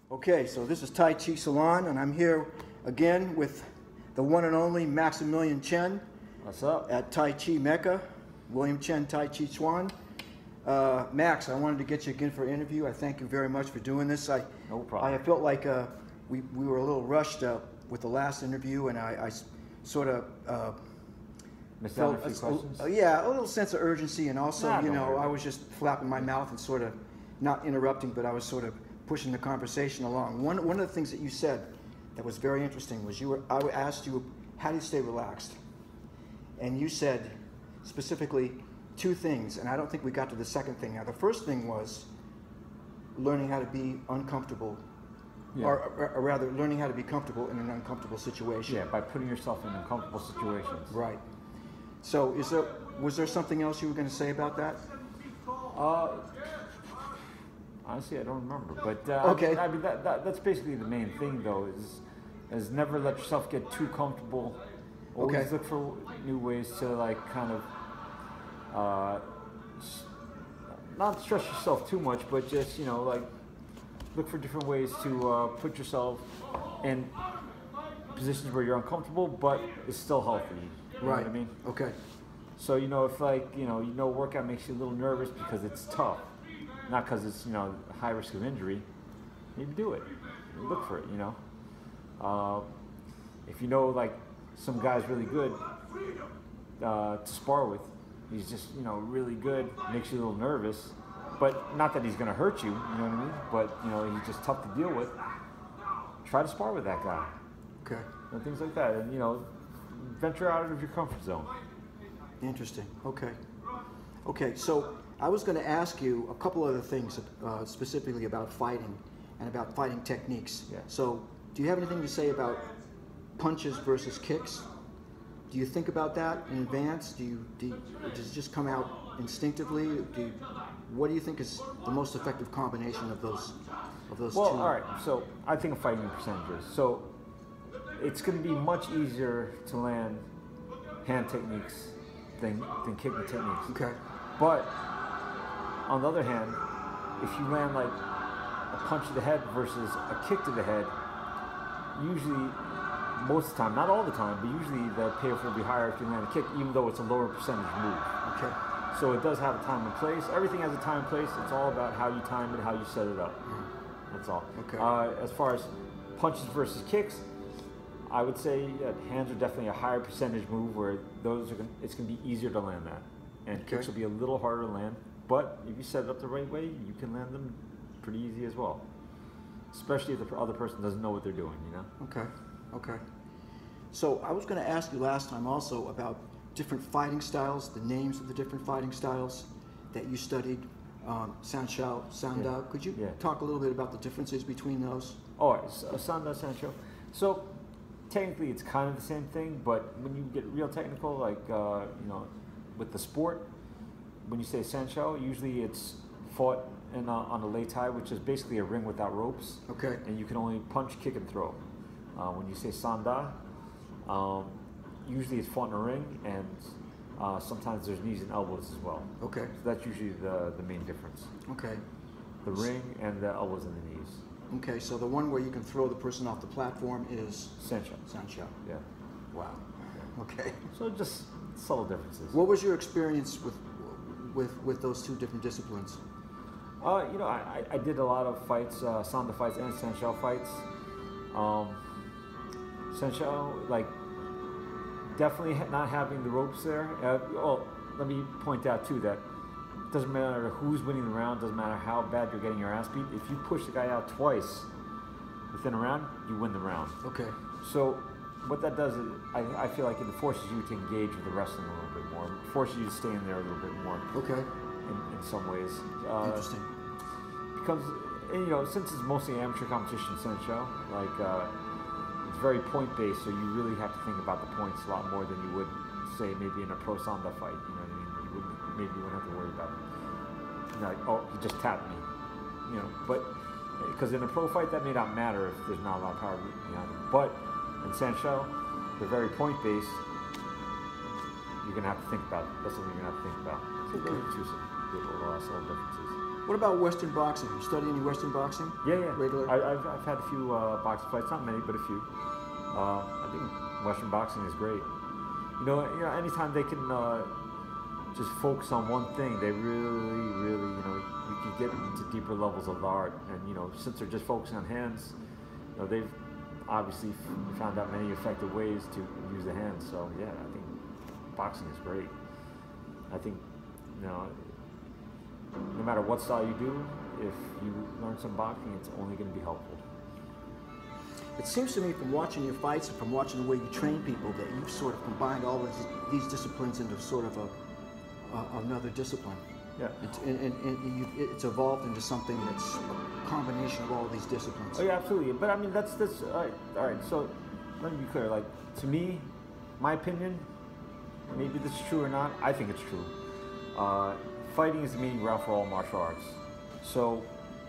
Okay, so this is Tai Chi Salon, and I'm here again with the one and only Maximillion Chen. What's up? At Tai Chi Mecca, William Chen Tai Chi Chuan. Max, I wanted to get you again for an interview. I thank you very much for doing this. No problem. I felt like we were a little rushed with the last interview, and I sort of Missed out on a few questions? Yeah, a little sense of urgency, and also, Nah, you know, worry. I was just flapping my mouth and sort of not interrupting, but I was sort of pushing the conversation along. One of the things that you said that was very interesting was I asked you, how do you stay relaxed? And you said specifically two things, and I don't think we got to the second thing. Now, the first thing was learning how to be uncomfortable, Yeah. or rather, learning how to be comfortable in an uncomfortable situation. Yeah, by putting yourself in uncomfortable situations. Right. So, was there something else you were going to say about that? Honestly, I don't remember. But Okay. I mean, that's basically the main thing, though, is never let yourself get too comfortable. Always Okay. look for new ways to, like, kind of not stress yourself too much, but just, you know, like, look for different ways to put yourself in positions where you're uncomfortable, but it's still healthy. You know Right. what I mean? Okay. So, you know, if, like, you know, workout makes you a little nervous because it's tough, not because it's, you know, high risk of injury, maybe do it. Look for it, you know. If you know, like, some guy's really good to spar with, he's just, you know, really good, makes you a little nervous, but not that he's going to hurt you, you know what I mean? But, you know, he's just tough to deal with. Try to spar with that guy. Okay. And things like that. And, you know, venture out of your comfort zone. Interesting. Okay. Okay. So I was going to ask you a couple other things, specifically about fighting and about fighting techniques. Yeah. So, do you have anything to say about punches versus kicks? Do you think about that in advance? Does it just come out instinctively? What do you think is the most effective combination of those two? Well, all right. So I think of fighting in percentages. So it's going to be much easier to land hand techniques than kicking techniques. Okay. But on the other hand, if you land like a punch to the head versus a kick to the head, usually, most of the time, not all the time, but usually the payoff will be higher if you land a kick, even though it's a lower percentage move. Okay. So it does have a time and place. Everything has a time and place. It's all about how you time it, how you set it up. That's all. Okay. As far as punches versus kicks, I would say hands are definitely a higher percentage move where it's going to be easier to land that. And Okay. kicks will be a little harder to land. But if you set it up the right way, you can land them pretty easy as well. Especially if the other person doesn't know what they're doing, you know? Okay, okay. So I was going to ask you last time also about different fighting styles, the names of the different fighting styles that you studied, Sanshou, Sanda. Yeah. Could you Yeah. talk a little bit about the differences between those? All right, Sanda, Sancho. So technically it's kind of the same thing, but when you get real technical, like, you know, with the sport, when you say Sancho, usually it's fought on a Lei-Tai, which is basically a ring without ropes. Okay. And you can only punch, kick, and throw. When you say Sanda, usually it's fought in a ring, and sometimes there's knees and elbows as well. Okay. So that's usually the main difference. Okay. The ring and the elbows and the knees. Okay, so the one where you can throw the person off the platform is Sancho. Sanshou. Yeah. Wow. Okay. So just subtle differences. What was your experience with those two different disciplines? You know, I did a lot of fights, Sanda fights and Sanshou fights. Sanshou, like, definitely not having the ropes there. Well, let me point out too that it doesn't matter who's winning the round, doesn't matter how bad you're getting your ass beat. If you push the guy out twice within a round, you win the round. Okay. So what that does is, I feel like it forces you to engage with the wrestling a little bit more, forces you to stay in there a little bit more. Okay. In some ways. Interesting. Because, you know, since it's mostly amateur competition, Sancho, like, it's very point-based, so you really have to think about the points a lot more than you would, say, maybe in a pro Sanda fight, you know what I mean? You wouldn't have to worry about it. You know, like, oh, he just tapped me, you know, but, because in a pro fight, that may not matter if there's not a lot of power behind it. But in Sancho, they're very point-based. You're going to have to think about it. That's something you're going to have to think about. So those are two little subtle differences. What about Western boxing? You study any Western boxing? Yeah. Regular? I've had a few boxing fights, not many, but a few. I think Western boxing is great. Anytime they can just focus on one thing, they really, you can get into deeper levels of the art. And since they're just focusing on hands, they've obviously found out many effective ways to use the hands. So yeah, I think boxing is great. I think no matter what style you do, if you learn some boxing, it's only going to be helpful. It seems to me from watching your fights and from watching the way you train people that you've sort of combined all of these disciplines into sort of another discipline. Yeah. It's evolved into something that's a combination of all these disciplines. Oh yeah, absolutely. But I mean, that's all right. So let me be clear. Like, to me, my opinion, maybe this is true or not, I think it's true. Fighting is the meeting ground for all martial arts. So,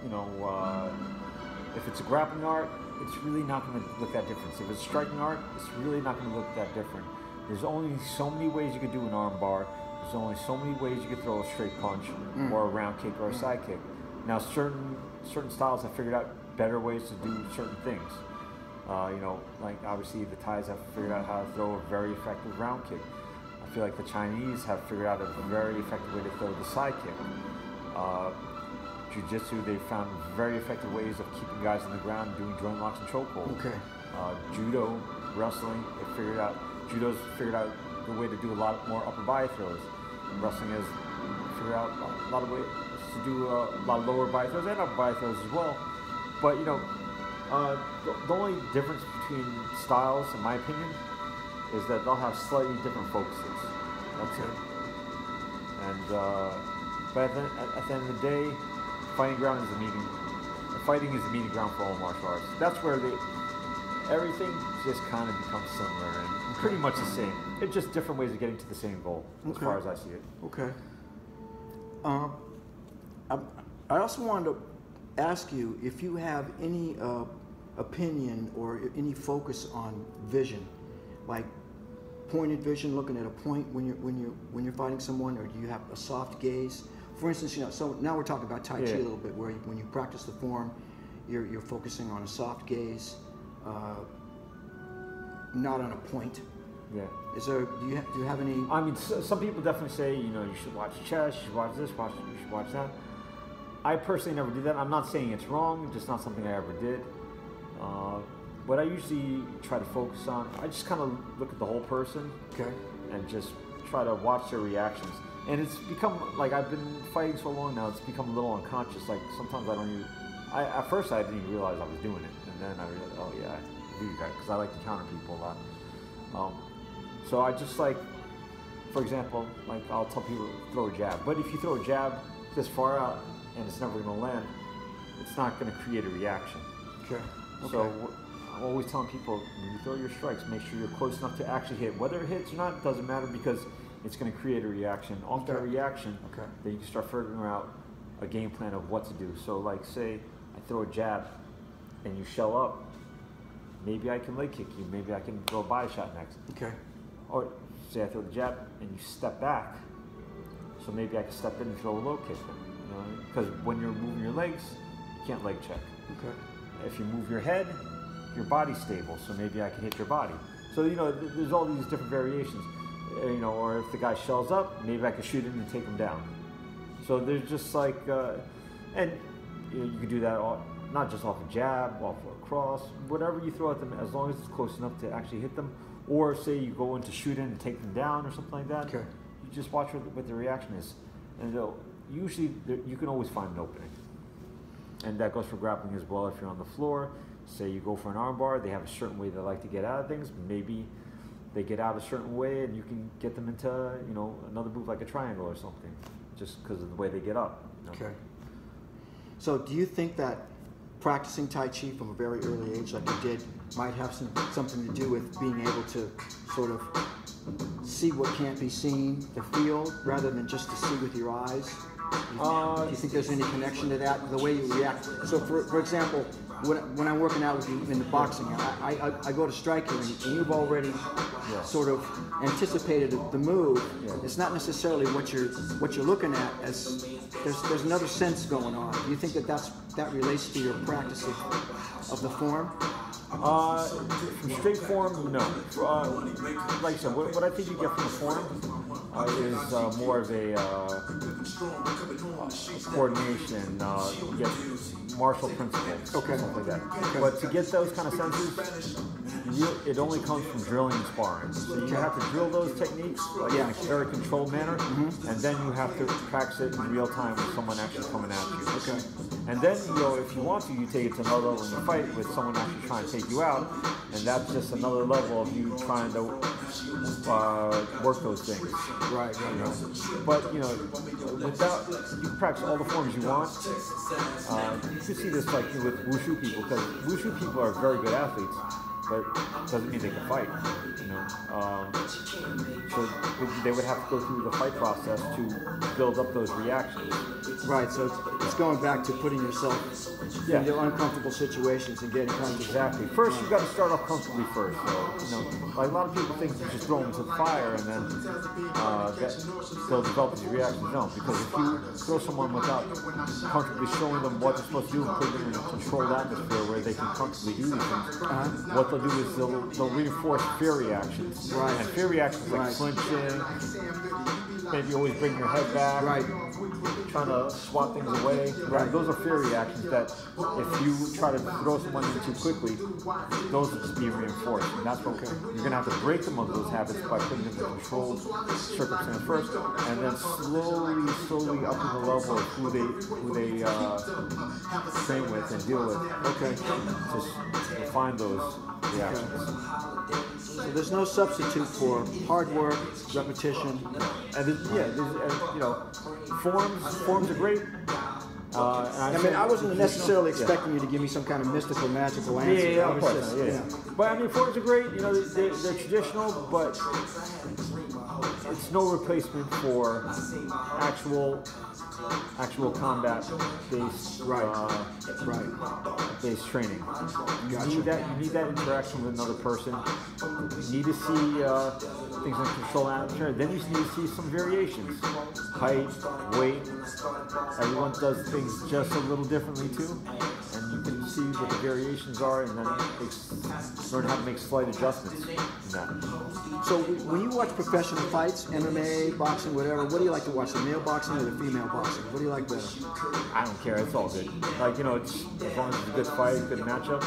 if it's a grappling art, it's really not going to look that different. If it's striking art, it's really not going to look that different. There's only so many ways you could do an arm bar. There's only so many ways you could throw a straight punch or a round kick or a side kick. Now, certain styles have figured out better ways to do certain things. Like obviously the Thais have figured out how to throw a very effective round kick. I feel like the Chinese have figured out a very effective way to throw the side kick. Jiu-jitsu, they've found very effective ways of keeping guys on the ground, doing joint locks and chokeholds. Okay. Judo, wrestling, judo's figured out the way to do a lot more upper body throws. And wrestling has figured out a lot of ways to do a lot of lower body throws and upper body throws as well. But the only difference between styles, in my opinion, is that they'll have slightly different focuses. That's it. And but at the end of the day, fighting is the meeting ground for all martial arts. That's where everything just kind of becomes similar and pretty much the same. It's just different ways of getting to the same goal, as far as I see it. Okay. I also wanted to ask you if you have any opinion or any focus on vision, like pointed vision, looking at a point when you're fighting someone, or do you have a soft gaze? For instance, so now we're talking about Tai Chi a little bit, where when you practice the form, you're focusing on a soft gaze, not on a point. Yeah. Do you have any? I mean, some people definitely say, you should watch chest, you should watch this, you should watch that. I personally never do that. I'm not saying it's wrong, just not something I ever did. What I usually try to focus on, I just kind of look at the whole person, okay, and just try to watch their reactions. And it's become, like, I've been fighting so long now, it's become a little unconscious. Like, sometimes I don't even, at first I didn't even realize I was doing it. And then I realized, oh yeah, I do that, because I like to counter people a lot. So I just, like, for example, like, I'll tell people to throw a jab. But if you throw a jab this far out and it's never going to land, it's not going to create a reaction. Okay. So I'm always telling people, when you throw your strikes, make sure you're close enough to actually hit. Whether it hits or not doesn't matter, because it's going to create a reaction. Off that reaction, then you can start figuring out a game plan of what to do. So, like, say I throw a jab and you shell up, maybe I can leg kick you, maybe I can throw a body shot next. Okay. Or say I throw the jab and you step back, so maybe I can step in and throw a low kick. Because when you're moving your legs, you can't leg check. Okay. If you move your head, your body's stable, so maybe I can hit your body. So, there's all these different variations. Or if the guy shells up, maybe I can shoot him and take him down. So there's just like, and you can do that not just off a jab, off a cross, whatever you throw at them, as long as it's close enough to actually hit them. Or say you go in to shoot in and take them down or something like that. Okay. You just watch what the reaction is. And usually you can always find an opening. And that goes for grappling as well. If you're on the floor, say you go for an armbar, they have a certain way they like to get out of things. Maybe they get out a certain way and you can get them into, another move like a triangle or something, just because of the way they get up. Okay. So do you think that practicing Tai Chi from a very early age, like you did, might have something to do with being able to sort of see what can't be seen, to feel, rather than just to see with your eyes? Do you think there's any connection to that, the way you react? So, for example, when I'm working out with you in the boxing, I go to strike you, and you've already sort of anticipated the move. Yeah. It's not necessarily what you're looking at, as there's another sense going on. Do you think that relates to your practice of the form? From straight form, no. Like I said, what I think you get from the form is more of a coordination. You get martial principles, something like that. Okay. But to get those kind of senses, it only comes from drilling and sparring. So you have to drill those techniques in a very controlled manner, and then you have to practice it in real time with someone actually coming at you. Okay. And then, if you want to, you take it to another level in the fight with someone actually trying to take you out, and that's just another level of you trying to work those things. Right. But without, you can practice all the forms you want. You can see this like with wushu people, because wushu people are very good athletes, but doesn't mean they can fight. So they would have to go through the fight process to build up those reactions. Right, so it's going back to putting yourself into uncomfortable situations and getting comfortable. Exactly. First, you've got to start off comfortably first. So, like a lot of people think you just throw them into the fire and then they'll develop these reactions. No, because if you throw someone without comfortably showing them what they're supposed to do and putting them in a controlled atmosphere where they can comfortably do these things, what they'll do is they'll reinforce fear reactions. Right. And fear reactions like flinching, maybe always bring your head back. Right. Trying to swat things away. Right. Those are fear reactions that if you try to throw someone in too quickly, those will just be reinforced. And that's what you're going to have to break them of those habits by putting them in a controlled circumstance first, and then slowly up to the level of who they train with and deal with. Okay. Just refine those reactions. So there's no substitute for hard work, repetition, forms are great. I wasn't necessarily expecting you to give me some kind of mystical, magical answer. Of course. But forms are great. They're traditional, but it's no replacement for actual combat-based based training. You need that interaction with another person. You need to see things in control atmosphere. Then you need to see some variations. Height, weight. Everyone does things just a little differently too. And you can see what the variations are, and then learn how to make slight adjustments in that. So when you watch professional fights, MMA, boxing, whatever, what do you like to watch, the male boxing or the female boxing? What do you like better? I don't care. It's all good. It's as long as it's a good fight, good matchup.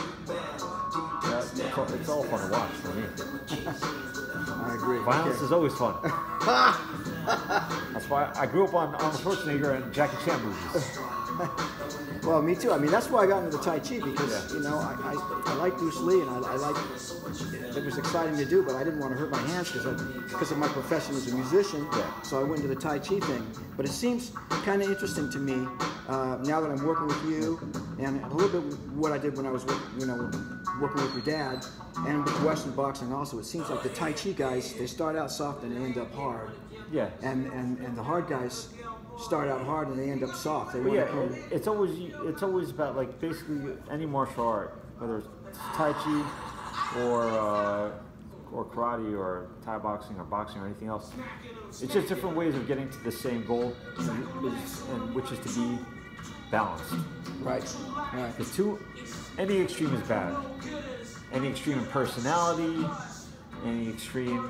It's all fun to watch for me. I agree. Violence is always fun. That's why I grew up on Arnold Schwarzenegger and Jackie Chan movies. Well, me too. That's why I got into the Tai Chi, because I like Bruce Lee, and I like it was exciting to do, but I didn't want to hurt my hands because of my profession as a musician. Yeah. So I went into the Tai Chi thing. But it seems kind of interesting to me now that I'm working with you, and a little bit what I did when I was working with your dad, and with Western boxing also. It seems like the Tai Chi guys, they start out soft and they end up hard. Yeah. And the hard guys start out hard and they end up soft. It's always about basically any martial art, whether it's Tai Chi or karate or Thai boxing or boxing or anything else. It's just different ways of getting to the same goal, which is to be balanced. Right. Any extreme is bad. Any extreme in personality, any extreme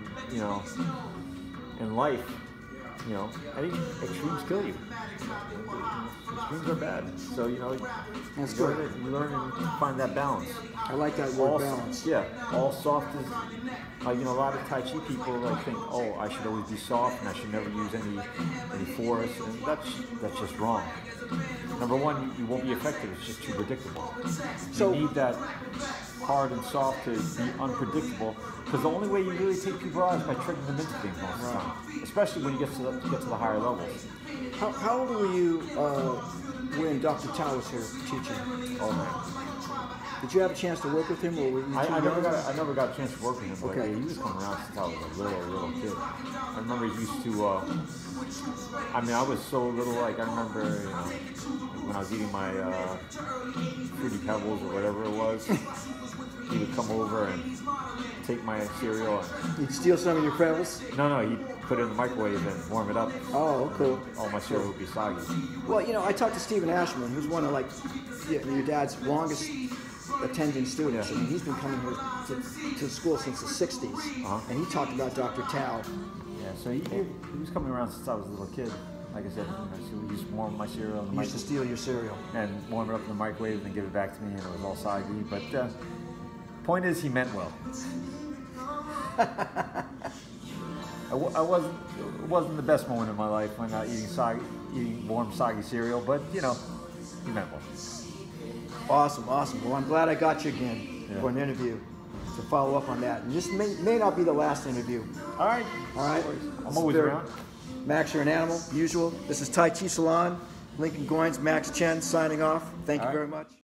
in life. Any extremes kill you. Extremes are bad. So, that's good. You learn and find that balance. I like that word, balance. Yeah. All soft is, a lot of Tai Chi people think, I should always be soft and I should never use any force. And that's just wrong. Number one, you won't be effective. It's just too predictable. So you need that hard and soft to be unpredictable, because the only way you really take people out is by tricking them into things most of the time, especially when you get to the higher levels. How old were you when Dr. Tao was here teaching? Oh man. Did you have a chance to work with him, or were you too I never young? got a chance to work with him, but Okay. he was coming around since I was a little kid. I remember he used to, I mean, I was so little, like, I remember, you know, when I was eating my Fruity Pebbles or whatever it was, he would come over and take my cereal. You'd steal some of your Pebbles? No, he'd put it in the microwave and warm it up. Oh, cool. All my cereal would be soggy. Well, you know, I talked to Stephen Ashman, who's one of, like, your dad's longest attending students. Yeah. I mean, he's been coming here to the school since the 60s. And he talked about Dr. Tao. Yeah, so he was coming around since I was a little kid. Like I said, you know, he used to warm my cereal in the He used to steal your cereal. and warm it up in the microwave and then give it back to me, and it was all soggy. But point is, he meant well. It wasn't the best moment in my life when eating warm soggy cereal, but you know, he meant well. Awesome. Well, I'm glad I got you again for an interview to follow up on that. And this may not be the last interview. All right. I'm always around. Max, you're an animal, usual. This is Tai Chi Salon. Lincoln Goins, Max Chen signing off. Thank you very much.